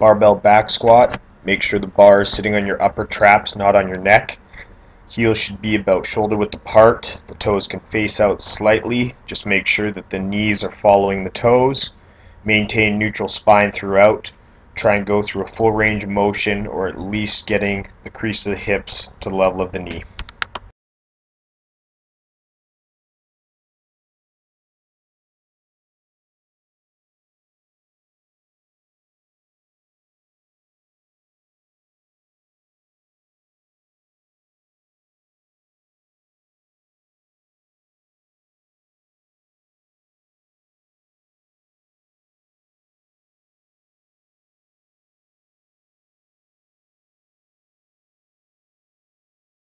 Barbell back squat. Make sure the bar is sitting on your upper traps, not on your neck. Heels should be about shoulder width apart. The toes can face out slightly. Just make sure that the knees are following the toes. Maintain neutral spine throughout. Try and go through a full range of motion, or at least getting the crease of the hips to the level of the knee.